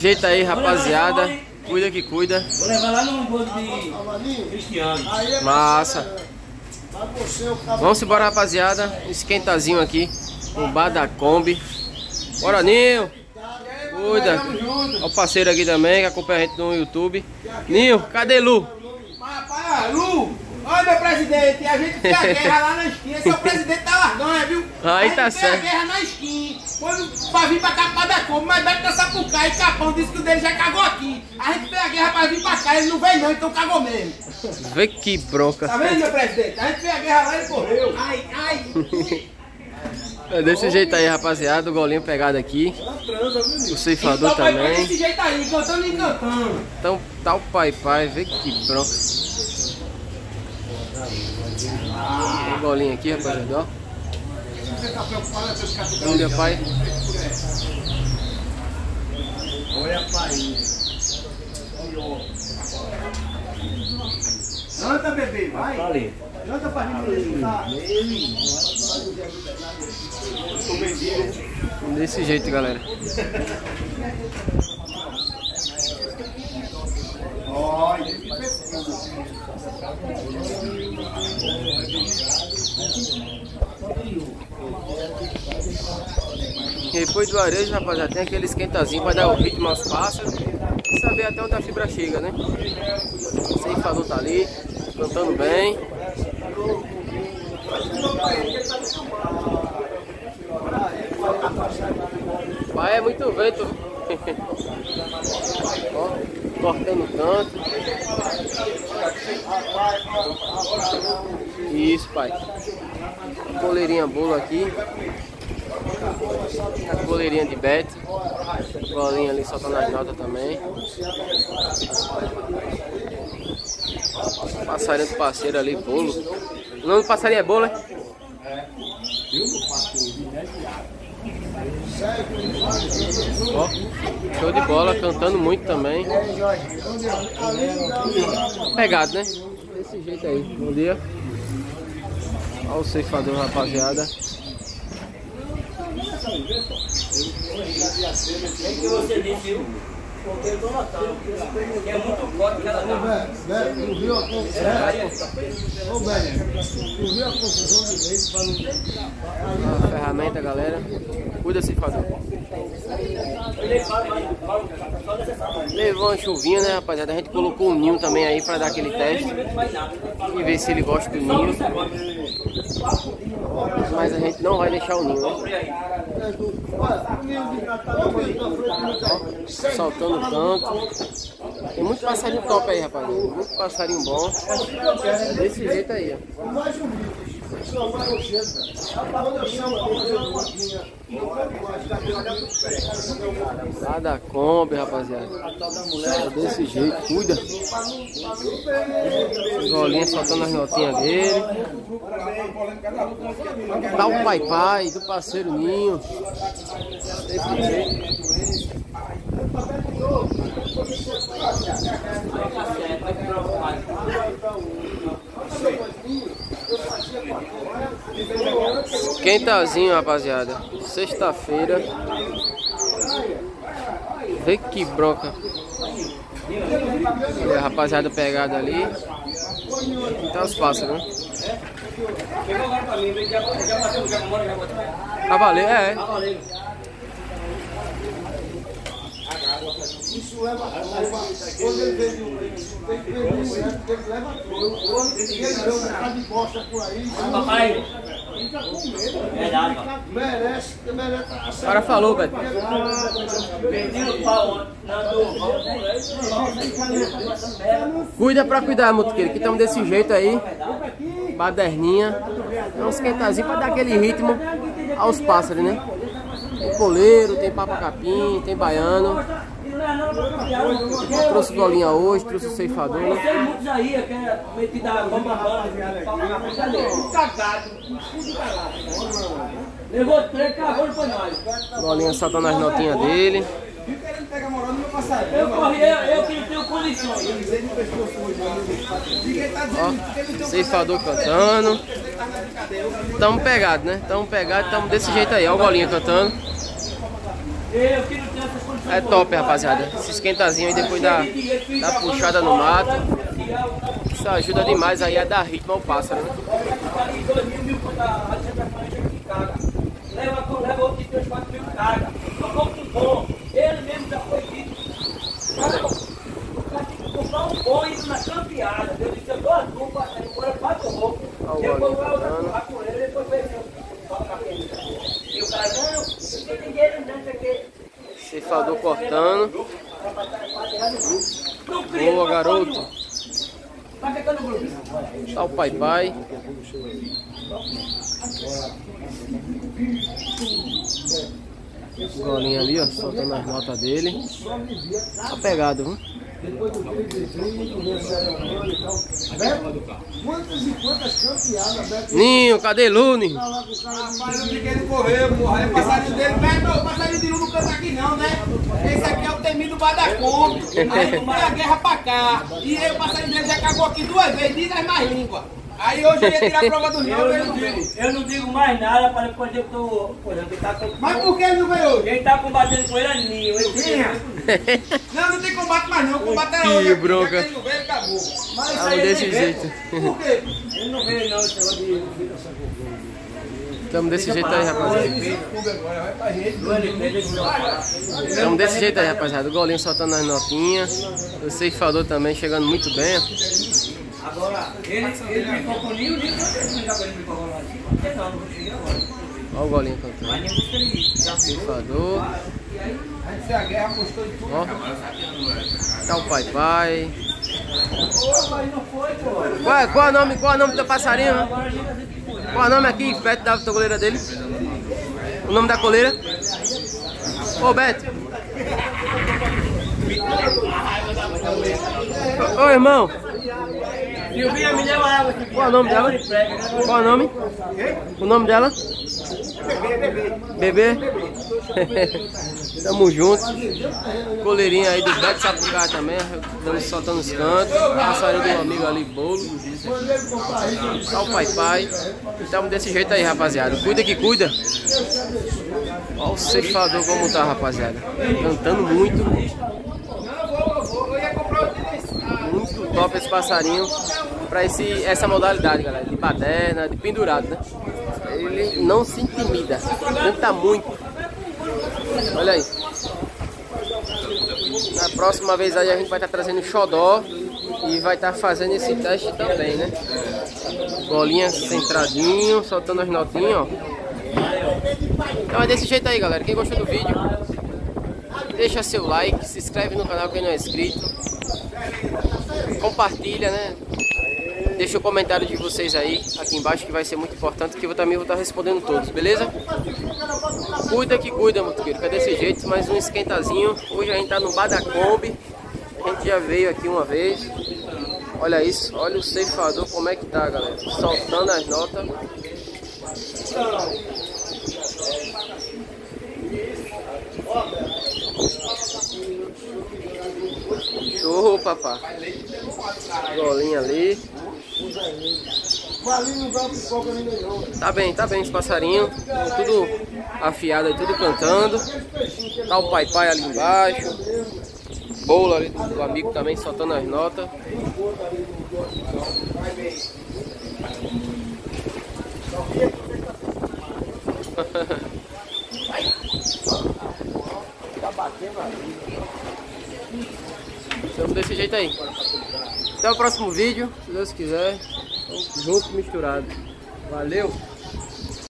Jeito aí, rapaziada. Cuida que cuida. Vou levar lá no bolo de Cristiano. Massa. Vamos embora, rapaziada. Esquentazinho aqui. O bar da Kombi. Bora, Ninho. Cuida. Olha o parceiro aqui também que acompanha a gente no YouTube. Ninho, cadê Lu? Rapaz, Lu, olha meu presidente, a gente tem a guerra lá na esquina, esse é o presidente da Larganha, viu? Aí tá a gente tem certo. a guerra na esquina, quando pra vir pra cá pra dar Kombi, mas Beto da Sapucaí e Capão disse que o dele já cagou aqui. A gente tem a guerra pra vir pra cá, ele não veio não, então cagou mesmo. Vê que bronca. Tá vendo, meu presidente? A gente fez a guerra lá e ele correu. Ai, ai. É desse jeito aí, rapaziada. O golinho pegado aqui. O ceifador também. Desse jeito aí, cantando e cantando. Então tá o pai, vê que bronca. O golinho aqui, rapaziada, ó. Olha, pai. Olha, pai. Canta, bebê, vai. Canta pra mim, tá? Desse jeito, galera. E depois do arejo, rapaziada, tem aquele esquentazinho para dar o ritmo aos pássaros e saber até onde a fibra chega, né? O ceifador tá ali, cantando bem. Pai, é muito vento. Ó, cortando o canto. Isso, pai. Coleirinha bolo aqui. A coleirinha de Beth. Bolinha ali soltando as notas também. Passarinho do parceiro ali, bolo. O nome do passarinho é bolo, né? Ó, show de bola, cantando muito também. Pegado, né? Desse jeito aí. Bom dia. Olha o ceifador, rapaziada. É que você disse, viu? Porque eu tô notando que é muito forte cada vez. Tu viu a confusão? Ô, velho, tu viu a confusão de leite para não... A ferramenta, galera. Cuida, ceifador. Levou uma chuvinha, né, rapaziada? A gente colocou um ninho também aí para dar aquele teste e ver se ele gosta do ninho. Mas a gente não vai deixar o ninho, né? Soltando o canto. Tem muito passarinho top aí, rapaziada. Muito passarinho bom. Desse jeito aí, ó. Lá da Kombi, rapaziada. É desse jeito, cuida. Golinha soltando as notinhas dele. Tá o pai do parceiro Ninho. Desse jeito. Quentazinho, rapaziada. Sexta-feira. Vê que bronca. Olha a rapaziada pegada ali. Tá os pássaros, né? Cavaleiro, é. Isso leva quando ele veio ele leva ele deu um bocado de bosta por aí. Papai, Fica com medo. verdade, Merece. O cara falou, velho. perdi o pau Cuida pra cuidar, motoqueiro, que estamos desse jeito aí. Baderninha. É um esquentazinho pra dar aquele ritmo aos pássaros, né? Tem coleiro, tem papa-capim, tem baiano. Eu trouxe golinha hoje, trouxe o ceifador, né? tem muitos aí que é metido a bomba cagado, levou 3, cagou e foi nós. Golinha soltando as notinhas dele. Viu querendo pegar moral no meu passarinho? Eu corri, eu que não tenho condições. Ó, ceifador cantando. Tamo pegado, né? Tamo pegado, tamo desse jeito aí. Ó o golinha cantando. Eu que não tenho essas condições. É top, rapaziada. Esse esquentazinho aí depois da puxada no mato. Isso ajuda demais aí a dar ritmo ao pássaro, né? Leva outro de 3, 4 mil cargas. É muito bom. Ele mesmo já foi dito. O cara tem que comprar um bom indo na campeada. Eu disse, eu dou as roupas, agora 4 roupas. Depois vai usar com ele, depois vai ver. E o cara, não, não tem dinheiro não, isso aqui. Ceifador cortando. Boa, garoto. Tá o pai. Golinha ali, ó, soltando as notas dele. Tá pegado, viu? Quantas e quantas campeadas, Beto? Ninho, cadê Lune? Rapaz, eu fiquei no correio, porra. Aí o passarinho dele, o passarinho de não canta aqui não, né? Esse aqui é o temido Badacombe. Aí foi a guerra pra cá. E aí o passarinho dele já cagou aqui 2 vezes, diz as mais línguas. Aí hoje eu ia tirar a prova dos nomes, ele não veio. Eu não digo mais nada para depois que eu tô. Mas por que ele não veio hoje? Quem tá combatendo com ele é Ninho. Não tem combate mais não. O combate era hoje. Que bronca. Ele não veio, acabou. Mas Tava desse jeito. Por quê? ele não veio não, esse negócio de. Tamo desse jeito aí, rapaziada. Tamo desse jeito aí, rapaziada. O Golinho soltando as notinhas. O ceifador também chegando muito bem. Agora, ele ficou com o Ninho, não ficou com não vou chegar agora. Olha o Golinho cantando. Mas nem busca ele. Ceifador. A gente fez a guerra, apostou em tudo. Ó. Tá o pai. Qual é o nome do teu passarinho? Qual é o nome aqui, perto da coleira dele? O nome da coleira? Ô, Beto. Ô, irmão. Qual é o nome dela? Qual é o nome? O nome dela? Bebê. Tamo junto. Coleirinha aí do Beto Sapucaí também, soltando os cantos. Passarinho do amigo ali, bolo. Olha o pai. Tamo desse jeito aí, rapaziada. Cuida que cuida. Olha o ceifador como tá, rapaziada. Cantando muito. Muito top esse passarinho pra essa modalidade, galera. De baderna, de pendurado, né? Ele não se intimida. Canta muito. Olha aí. Na próxima vez aí a gente vai estar trazendo xodó e vai estar fazendo esse teste também, né? Bolinha centradinho, soltando as notinhas, ó. Então é desse jeito aí, galera. Quem gostou do vídeo, deixa seu like, se inscreve no canal quem não é inscrito, compartilha, né? Deixa o comentário de vocês aí aqui embaixo, que vai ser muito importante, que eu também vou estar respondendo todos, beleza? Cuida que cuida, motoqueiro, que é desse jeito, mais um esquentazinho. Hoje a gente tá no Badacombe, a gente já veio aqui uma vez. Olha isso, olha o ceifador como é que tá, galera, soltando as notas. Show, papá. Golinha ali. Tá bem esse passarinho. Tudo afiado aí, tudo cantando. Tá o pai ali embaixo. Bolo ali do amigo também soltando as notas. Estamos desse jeito aí. Até o próximo vídeo, se Deus quiser. Junto, misturado. Valeu!